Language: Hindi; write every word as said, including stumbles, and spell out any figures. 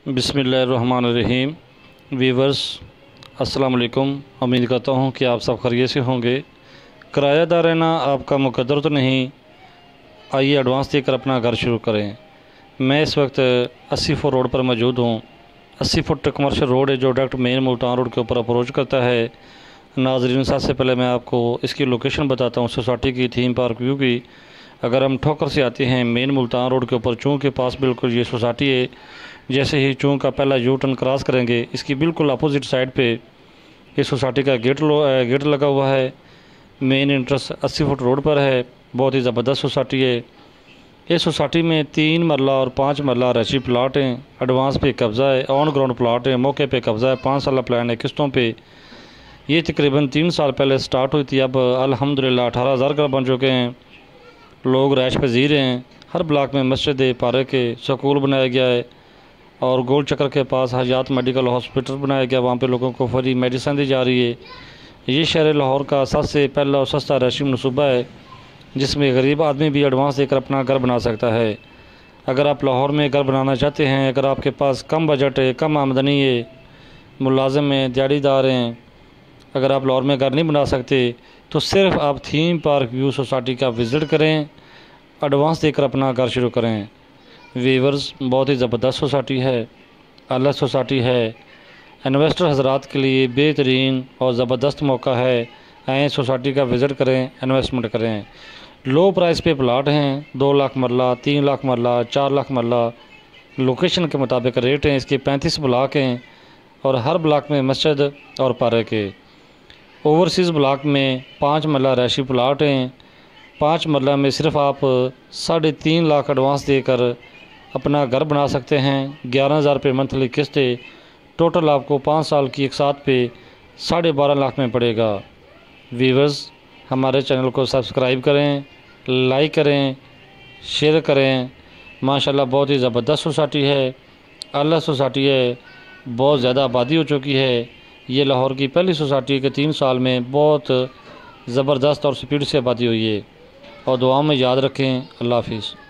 बिस्मिल्लाहिर्रहमानिर्रहीम। वीवर्स अस्सलाम वालेकुम। उम्मीद करता हूँ कि आप सब खैरियत से होंगे। किरायादार रहना आपका मुकद्दर तो नहीं, आइए एडवांस देकर अपना घर शुरू करें। मैं इस वक्त अस्सी फुट रोड पर मौजूद हूँ। अस्सी फुट कमर्शियल रोड है जो डायरेक्ट मेन मुल्तान रोड के ऊपर अप्रोच करता है। नाज़रीन, सबसे पहले मैं आपको इसकी लोकेशन बताता हूँ, सोसाइटी की, थीम पार्क व्यू की। अगर हम ठोकर से आते हैं मेन मुल्तान रोड के ऊपर, चूँक के पास बिल्कुल ये सोसाइटी है। जैसे ही चूँक का पहला यू टर्न क्रॉस करेंगे, इसकी बिल्कुल अपोजिट साइड पे इस सोसाइटी का गेट लो गेट लगा हुआ है। मेन इंट्रेंस अस्सी फुट रोड पर है। बहुत ही ज़बरदस्त सोसाइटी है। इस सोसाइटी में तीन मरला और पाँच मरला रशी प्लाट हैं। एडवांस पे कब्ज़ा है, ऑन ग्राउंड प्लाट है, मौके पे कब्ज़ा है, पाँच साल प्लान है किस्तों पे। ये तकरीबन तीन साल पहले स्टार्ट हुई थी। अब अल्हम्दुलिल्लाह अठारह हज़ार घर बन चुके हैं। लोग रैश पजीर हैं। हर ब्लॉक में मस्जिद है, पार्क है, स्कूल बनाया गया है और गोल चक्कर के पास हयात मेडिकल हॉस्पिटल बनाया गया। वहाँ पे लोगों को फ्री मेडिसिन दी जा रही है। ये शहर लाहौर का सबसे पहला और सस्ता रैशी मनसूबा है जिसमें गरीब आदमी भी एडवांस देकर अपना घर बना सकता है। अगर आप लाहौर में घर बनाना चाहते हैं, अगर आपके पास कम बजट है, कम आमदनी है, मुलाजिम हैं, दिहाड़ीदार हैं, अगर आप लाहौर में घर नहीं बना सकते तो सिर्फ आप थीम पार्क व्यू सोसाइटी का विज़िट करें, एडवांस देकर अपना घर शुरू करें। वीवर्स, बहुत ही ज़बरदस्त सोसाइटी है, अलग सोसाइटी है। इन्वेस्टर हजरात के लिए बेहतरीन और ज़बरदस्त मौका है। आएँ सोसाइटी का विज़िट करें, इन्वेस्टमेंट करें। लो प्राइस पे प्लाट हैं। दो लाख मरला, तीन लाख मरला, चार लाख मरला, लोकेशन के मुताबिक रेट हैं। इसके पैंतीस ब्लॉक हैं और हर ब्लॉक में मस्जिद और पार्क है। ओवरसीज़ ब्लॉक में पाँच मरला रैशी प्लाट हैं। पाँच मरला में सिर्फ आप साढ़े तीन लाख एडवांस देकर अपना घर बना सकते हैं। ग्यारह हज़ार रुपये मंथली किस्त है। टोटल आपको पाँच साल की एक साथ पे साढ़े बारह लाख में पड़ेगा। व्यूअर्स, हमारे चैनल को सब्सक्राइब करें, लाइक करें, शेयर करें। माशाल्लाह बहुत ही ज़बरदस्त सोसाइटी है, अला सोसाइटी है, बहुत ज़्यादा आबादी हो चुकी है। ये लाहौर की पहली सोसाइटी के तीन साल में बहुत ज़बरदस्त और स्पीड से आबादी हुई है। और दुआओं में याद रखें। अल्लाह हाफिज़।